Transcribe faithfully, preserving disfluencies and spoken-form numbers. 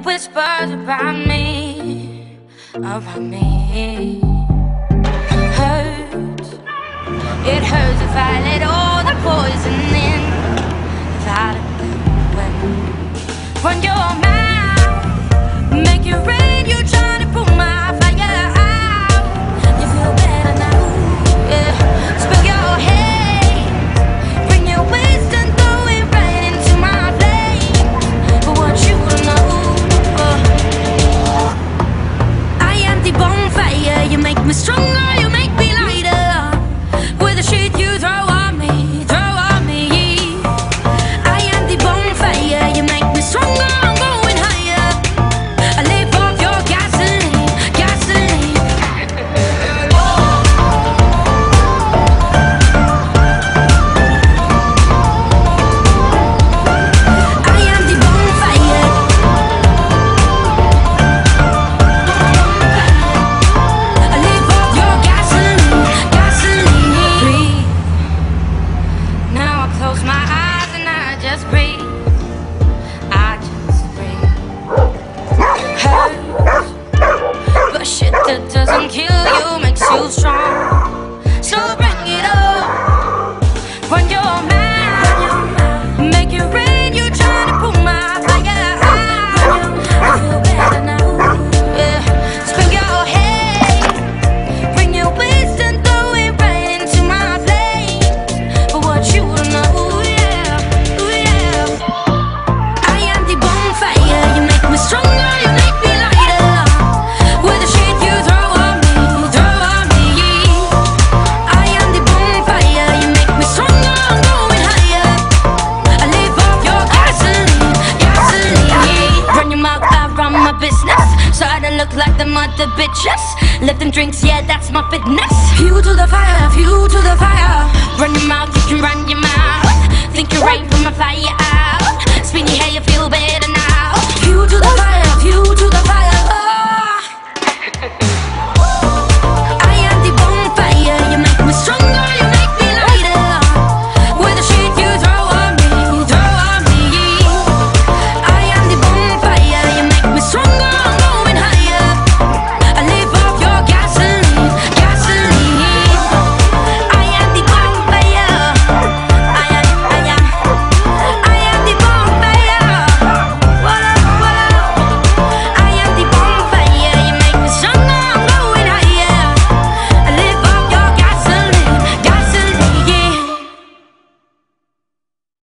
whispers about me, about me. Hurts, it hurts if I let all the poison in, if I let them run your mouth, make it rain. You trying to put my fire out. You feel better now, yeah. Spill your hate, bring your waste and throw it right into my flame. But what you know, uh, I am the bonfire. You make me stronger, you make me lighter. With the shit you throw on me, throw on me. I am the bonfire. You make me stronger, I'm going higher. I live off your gasoline, gasoline. I am the bonfire. I live off your gasoline, gasoline. Breathe. Now I close my eyes and I just breathe. I just breathe. Hurts, but shit that doesn't kill you makes you strong. So bring it on, run your mouth, make it rain. You trying to put my fire out. I feel better now, yeah. Spin your head, bring your waste and throw it right into my flame. But what you know, yeah, ooh, yeah. I am the bonfire. You make me stronger, you make me lighter. With the shit you throw on me, throw on me. I am the bonfire. You make me stronger, I'm going higher. I live off your gasoline, gasoline. Run your mouth, I run my business, so I don't look like the mother bitches. Lift them drinks, yeah, that's my fitness. Fuel to the fire, fuel to the fire. Run your mouth, you can run your mouth. Think you rain from a fire.